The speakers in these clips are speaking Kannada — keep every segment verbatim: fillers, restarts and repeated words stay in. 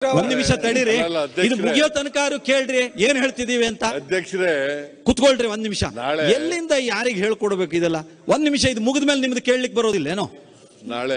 ಒಂದ್ ನಿಮಿಷ ತಡೀರಿ, ಇದು ಮುಗಿಯೋ ತನಕ ಕೇಳ್ರಿ ಏನ್ ಹೇಳ್ತಿದೀವಿ ಅಂತ. ಅಧ್ಯಕ್ಷರೇ ಕುತ್ಕೊಳ್ರಿ ಒಂದ್ ನಿಮಿಷ. ಎಲ್ಲಿಂದ ಯಾರಿಗೆ ಹೇಳ್ಕೊಡ್ಬೇಕು ಇದೆಲ್ಲ? ಒಂದ್ ನಿಮಿಷ, ಇದು ಮುಗಿದ ಮೇಲೆ ನಿಮ್ದು ಕೇಳಲಿಕ್ಕೆ ಬರೋದಿಲ್ಲ ಏನೋ? ನಾಳೆ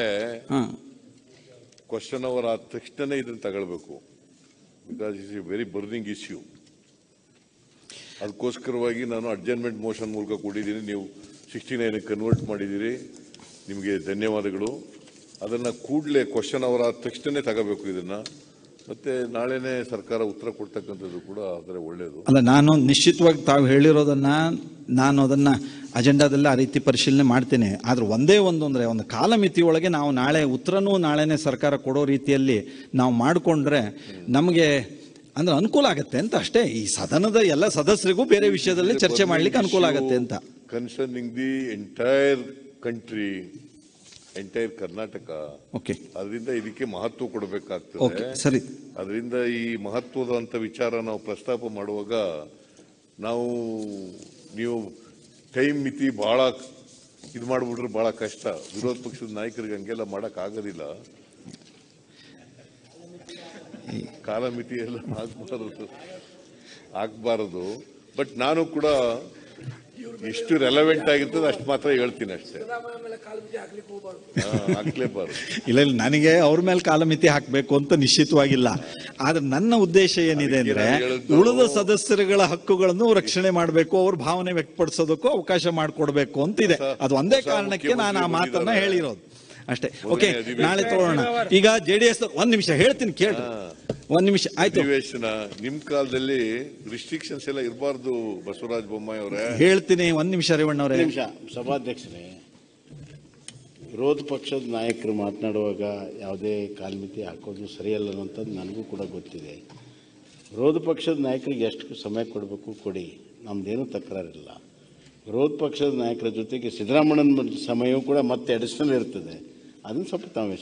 ಕ್ವಶನ್ ಅವರ್ ಆದ ತಕ್ಷಣನೇ ಇದನ್ನ ತಗೊಳ್ಬೇಕು, because it's a very burning issue. ಅದಕ್ಕೋಸ್ಕರವಾಗಿ ನಾನು ಅಡ್ಜರ್ನ್ಮೆಂಟ್ ಮೋಷನ್ ಮೂಲಕ ಕೊಟ್ಟಿದ್ದೀನಿ. ನೀವು ಸಿಕ್ಸ್ಟಿ ನೈನ್ ಕನ್ವರ್ಟ್ ಮಾಡಿದ್ದೀರಿ, ನಿಮಗೆ ಧನ್ಯವಾದಗಳು. ಅದನ್ನ ಕೂಡಲೇ ಕ್ವಶನ್ ಅವರ್ ಆದ ತಕ್ಷಣನೇ ತಗೋಬೇಕು ಇದನ್ನ. ಮತ್ತೆ ನಾಳೆನೆ ಸರ್ಕಾರ ಉತ್ತರ ಕೊಡ್ತಕ್ಕಂಥದ್ದು ಕೂಡ ಆದರೆ ಒಳ್ಳೆಯದು ಅಲ್ಲ. ನಾನು ನಿಶ್ಚಿತವಾಗಿ ತಾವು ಹೇಳಿರೋದನ್ನ ನಾನು ಅದನ್ನ ಅಜೆಂಡಾದಲ್ಲಿ ಆ ರೀತಿ ಪರಿಶೀಲನೆ ಮಾಡ್ತೇನೆ. ಆದ್ರೆ ಒಂದೇ ಒಂದು ಅಂದ್ರೆ ಒಂದು ಕಾಲಮಿತಿ ಒಳಗೆ ನಾವು ನಾಳೆ ಉತ್ತರನೂ ನಾಳೆನೆ ಸರ್ಕಾರ ಕೊಡೋ ರೀತಿಯಲ್ಲಿ ನಾವು ಮಾಡಿಕೊಂಡ್ರೆ ನಮಗೆ ಅಂದ್ರೆ ಅನುಕೂಲ ಆಗುತ್ತೆ ಅಂತ ಅಷ್ಟೇ. ಈ ಸದನದ ಎಲ್ಲ ಸದಸ್ಯರಿಗೂ ಬೇರೆ ವಿಷಯದಲ್ಲಿ ಚರ್ಚೆ ಮಾಡ್ಲಿಕ್ಕೆ ಅನುಕೂಲ ಆಗುತ್ತೆ ಅಂತ. Concerning the entire country, entire Karnataka. Okay, ಅದರಿಂದ ಇದಕ್ಕೆ ಮಹತ್ವ ಕೊಡಬೇಕಾಗ್ತದೆ. ಸರಿ, ಅದರಿಂದ ಈ ಮಹತ್ವದಂತ ವಿಚಾರ ನಾವು ಪ್ರಸ್ತಾಪ ಮಾಡುವಾಗ ನಾವು ನೀವು ಟೈಮ್ ಮಿತಿ ಬಹಳ ಇದು ಮಾಡ್ಬಿಟ್ರೆ ಬಹಳ ಕಷ್ಟ. ವಿರೋಧ ಪಕ್ಷದ ನಾಯಕರಿಗೆ ಹಂಗೆಲ್ಲ ಮಾಡಕ್ ಆಗೋದಿಲ್ಲ. ಕಾಲಮಿತಿ ಎಲ್ಲ ಆಗ್ಬಾರದು ಆಗ್ಬಾರದು ಬಟ್ ನಾನು ಕೂಡ ಎಷ್ಟು ರೆಲೆವೆಂಟ್ ಆಗಿರ್ತದೆ ಅಷ್ಟು ಮಾತ್ರ ಹೇಳ್ತೀನಿ ಅಷ್ಟೇ. ಹಾಕ್ಲೇಬಾರ್ದು. ಇಲ್ಲ ಇಲ್ಲ, ನನಗೆ ಅವ್ರ ಮೇಲೆ ಕಾಲಮಿತಿ ಹಾಕಬೇಕು ಅಂತ ನಿಶ್ಚಿತವಾಗಿಲ್ಲ. ಆದ್ರೆ ನನ್ನ ಉದ್ದೇಶ ಏನಿದೆ ಅಂದ್ರೆ ಉಳಿದ ಸದಸ್ಯರುಗಳ ಹಕ್ಕುಗಳನ್ನು ರಕ್ಷಣೆ ಮಾಡಬೇಕು, ಅವ್ರ ಭಾವನೆ ವ್ಯಕ್ತಪಡಿಸೋದಕ್ಕೂ ಅವಕಾಶ ಮಾಡಿಕೊಡ್ಬೇಕು ಅಂತಿದೆ. ಅದು ಒಂದೇ ಕಾರಣಕ್ಕೆ ನಾನು ಆ ಮಾತನ್ನ ಹೇಳಿರೋದು ಅಷ್ಟೇ. ಓಕೆ, ನಾಳೆ ತಗೊಳ್ಳೋಣ. ಈಗ ಜೆಡಿಎಸ್ ಒಂದ್ ನಿಮಿಷ ಹೇಳ್ತೀನಿ ಕೇಳಿ, ಒಂದ್ ನಿಮಿಷ ಆಯ್ತು. ಅಧಿವೇಶನ ನಿಮ್ ಕಾಲದಲ್ಲಿ ರಿಸ್ಟ್ರಿಕ್ಷನ್ಸ್ ಎಲ್ಲ ಇರಬಾರ್ದು ಬಸವರಾಜ ಬೊಮ್ಮಾಯಿ ಅವರೇ. ಹೇಳ್ತೀನಿ ಒಂದ್ ನಿಮಿಷ ರೇವಣ್ಣ ಅವರೇ. ನಿಮಿಷ ಸಭಾಧ್ಯಕ್ಷರೇ, ವಿರೋಧ ಪಕ್ಷದ ನಾಯಕರು ಮಾತನಾಡುವಾಗ ಯಾವುದೇ ಕಾಲ್ಮಿತಿ ಹಾಕೋದು ಸರಿಯಲ್ಲ ಅನ್ನೋಂಥದ್ದು ನನಗೂ ಕೂಡ ಗೊತ್ತಿದೆ. ವಿರೋಧ ಪಕ್ಷದ ನಾಯಕರಿಗೆ ಎಷ್ಟು ಸಮಯ ಕೊಡಬೇಕು ಕೊಡಿ, ನಮ್ದೇನೂ ತಕರಾರಿಲ್ಲ. ವಿರೋಧ ಪಕ್ಷದ ನಾಯಕರ ಜೊತೆಗೆ ಸಿದ್ದರಾಮಣ್ಣನ ಸಮಯವೂ ಕೂಡ ಮತ್ತೆ ಅಡಿಷನಲ್ ಇರ್ತದೆ. ಅದನ್ನು ಸ್ವಲ್ಪ ತಾವು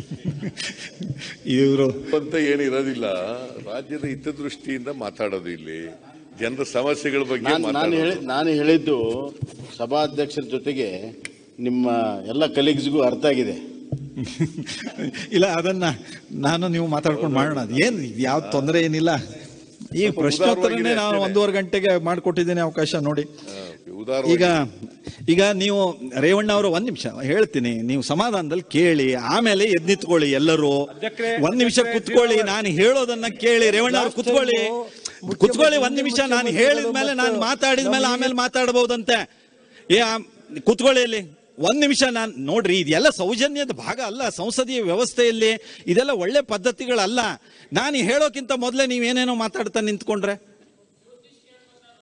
ಇವರು ಅಂತ ಏನಿರೋದಿಲ್ಲ. ರಾಜ್ಯದ ಹಿತದೃಷ್ಟಿಯಿಂದ ಮಾತಾಡೋದು, ಇಲ್ಲಿ ಜನರ ಸಮಸ್ಯೆಗಳ ಬಗ್ಗೆ ನಾನು ಹೇಳಿ ನಾನು ಹೇಳಿದ್ದು ಸಭಾಧ್ಯಕ್ಷರ ಜೊತೆಗೆ ನಿಮ್ಮ ಎಲ್ಲ ಕಲೀಗ್ಸ್ಗೂ ಅರ್ಥ ಆಗಿದೆ. ಇಲ್ಲ, ಅದನ್ನ ನಾನು ನೀವು ಮಾತಾಡ್ಕೊಂಡು ಮಾಡೋಣ. ಏನು ಯಾವ ತೊಂದರೆ ಏನಿಲ್ಲ. ಈ ಪ್ರಶ್ನೋತ್ತರನೇ ನಾನು ಒಂದೂವರೆ ಗಂಟೆಗೆ ಮಾಡಿಕೊಟ್ಟಿದ್ದೇನೆ ಅವಕಾಶ ನೋಡಿ. ಈಗ ಈಗ ನೀವು ರೇವಣ್ಣ ಅವರು ಒಂದ್ ನಿಮಿಷ ಹೇಳ್ತೀನಿ, ನೀವು ಸಮಾಧಾನದಲ್ಲಿ ಕೇಳಿ, ಆಮೇಲೆ ಎದ್ ನಿಂತ್ಕೊಳ್ಳಿ. ಎಲ್ಲರೂ ಒಂದ್ ನಿಮಿಷ ಕುತ್ಕೊಳ್ಳಿ, ನಾನು ಹೇಳೋದನ್ನ ಕೇಳಿ. ರೇವಣ್ಣ ಅವ್ರು ಕುತ್ಕೊಳ್ಳಿ ಕುತ್ಕೊಳ್ಳಿ ಒಂದ್ ನಿಮಿಷ. ನಾನು ಹೇಳಿದ ಮೇಲೆ, ನಾನು ಮಾತಾಡಿದ ಮೇಲೆ ಆಮೇಲೆ ಮಾತಾಡಬಹುದಂತೆ. ಏ ಕುತ್ಕೊಳ್ಳಿ ಇಲ್ಲಿ ಒಂದ್ ನಿಮಿಷ. ನಾನು ನೋಡ್ರಿ, ಇದೆಲ್ಲ ಸೌಜನ್ಯದ ಭಾಗ ಅಲ್ಲ ಸಂಸದೀಯ ವ್ಯವಸ್ಥೆಯಲ್ಲಿ. ಇದೆಲ್ಲ ಒಳ್ಳೆ ಪದ್ಧತಿಗಳಲ್ಲ. ನಾನು ಹೇಳೋಕ್ಕಿಂತ ಮೊದಲೇ ನೀವೇನೇನೋ ಮಾತಾಡ್ತಾ ನಿಂತ್ಕೊಂಡ್ರೆ